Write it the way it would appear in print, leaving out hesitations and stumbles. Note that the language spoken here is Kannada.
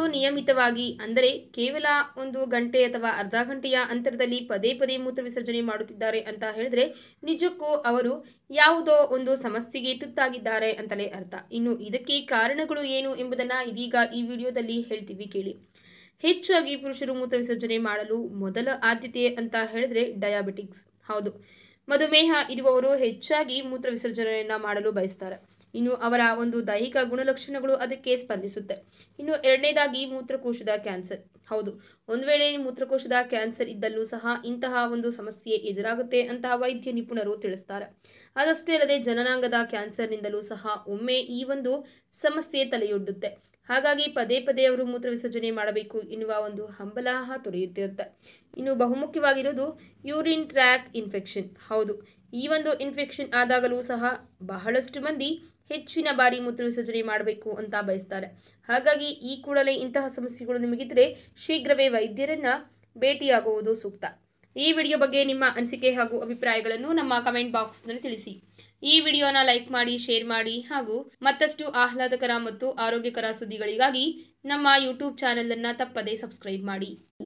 ನಿಯಮಿತವಾಗಿ ಅಂದರೆ ಕೇವಲ ಒಂದು ಗಂಟೆ ಅಥವಾ ಅರ್ಧ ಗಂಟೆಯ ಅಂತರದಲ್ಲಿ ಪದೇ ಪದೇ ಮೂತ್ರ ವಿಸರ್ಜನೆ ಮಾಡುತ್ತಿದ್ದಾರೆ ಅಂತ ಹೇಳಿದ್ರೆ ನಿಜಕ್ಕೂ ಅವರು ಯಾವುದೋ ಒಂದು ಸಮಸ್ಯೆಗೆ ತುತ್ತಾಗಿದ್ದಾರೆ ಅಂತಲೇ ಅರ್ಥ. ಇನ್ನು ಇದಕ್ಕೆ ಕಾರಣಗಳು ಏನು ಎಂಬುದನ್ನ ಇದೀಗ ಈ ವಿಡಿಯೋದಲ್ಲಿ ಹೇಳ್ತೀವಿ ಕೇಳಿ. ಹೆಚ್ಚಾಗಿ ಪುರುಷರು ಮೂತ್ರ ವಿಸರ್ಜನೆ ಮಾಡಲು ಮೊದಲ ಆದ್ಯತೆ ಅಂತ ಹೇಳಿದ್ರೆ ಡಯಾಬಿಟಿಕ್ಸ್. ಹೌದು, ಮಧುಮೇಹ ಇರುವವರು ಹೆಚ್ಚಾಗಿ ಮೂತ್ರ ವಿಸರ್ಜನೆಯನ್ನ ಮಾಡಲು ಬಯಸ್ತಾರೆ. ಇನ್ನು ಅವರ ಒಂದು ದೈಹಿಕ ಗುಣಲಕ್ಷಣಗಳು ಅದಕ್ಕೆ ಸ್ಪಂದಿಸುತ್ತೆ. ಇನ್ನು ಎರಡನೇದಾಗಿ ಮೂತ್ರಕೋಶದ ಕ್ಯಾನ್ಸರ್. ಹೌದು, ಒಂದು ವೇಳೆ ಮೂತ್ರಕೋಶದ ಕ್ಯಾನ್ಸರ್ ಇದ್ದಲ್ಲೂ ಸಹ ಇಂತಹ ಒಂದು ಸಮಸ್ಯೆ ಎದುರಾಗುತ್ತೆ ಅಂತ ವೈದ್ಯ ನಿಪುಣರು ತಿಳಿಸ್ತಾರೆ. ಅದಷ್ಟೇ ಅಲ್ಲದೆ ಜನನಾಂಗದ ಕ್ಯಾನ್ಸರ್ನಿಂದಲೂ ಸಹ ಒಮ್ಮೆ ಈ ಒಂದು ಸಮಸ್ಯೆ ತಲೆಯೊಡ್ಡುತ್ತೆ. ಹಾಗಾಗಿ ಪದೇ ಪದೇ ಅವರು ಮೂತ್ರ ವಿಸರ್ಜನೆ ಮಾಡಬೇಕು ಎನ್ನುವ ಒಂದು ಹಂಬಲ ತೊರೆಯುತ್ತಿರುತ್ತೆ. ಇನ್ನು ಬಹುಮುಖ್ಯವಾಗಿರೋದು ಯೂರಿನ್ ಟ್ರ್ಯಾಕ್ ಇನ್ಫೆಕ್ಷನ್. ಹೌದು, ಈ ಒಂದು ಇನ್ಫೆಕ್ಷನ್ ಆದಾಗಲೂ ಸಹ ಬಹಳಷ್ಟು ಮಂದಿ ಹೆಚ್ಚಿನ ಬಾರಿ ಮೂತ್ರ ವಿಸರ್ಜನೆ ಮಾಡಬೇಕು ಅಂತ ಬಯಸ್ತಾರೆ. ಹಾಗಾಗಿ ಈ ಕೂಡಲೇ ಇಂತಹ ಸಮಸ್ಯೆಗಳು ನಿಮಗಿದ್ರೆ ಶೀಘ್ರವೇ ವೈದ್ಯರನ್ನ ಭೇಟಿಯಾಗುವುದು ಸೂಕ್ತ. ಈ ವಿಡಿಯೋ ಬಗ್ಗೆ ನಿಮ್ಮ ಅನಿಸಿಕೆ ಹಾಗೂ ಅಭಿಪ್ರಾಯಗಳನ್ನು ನಮ್ಮ ಕಮೆಂಟ್ ಬಾಕ್ಸ್ನಲ್ಲಿ ತಿಳಿಸಿ. ಈ ವಿಡಿಯೋನ ಲೈಕ್ ಮಾಡಿ, ಶೇರ್ ಮಾಡಿ ಹಾಗೂ ಮತ್ತಷ್ಟು ಆಹ್ಲಾದಕರ ಮತ್ತು ಆರೋಗ್ಯಕರ ಸುದ್ದಿಗಳಿಗಾಗಿ ನಮ್ಮ ಯೂಟ್ಯೂಬ್ ಚಾನೆಲ್ ಅನ್ನ ತಪ್ಪದೇ ಸಬ್ಸ್ಕ್ರೈಬ್ ಮಾಡಿ.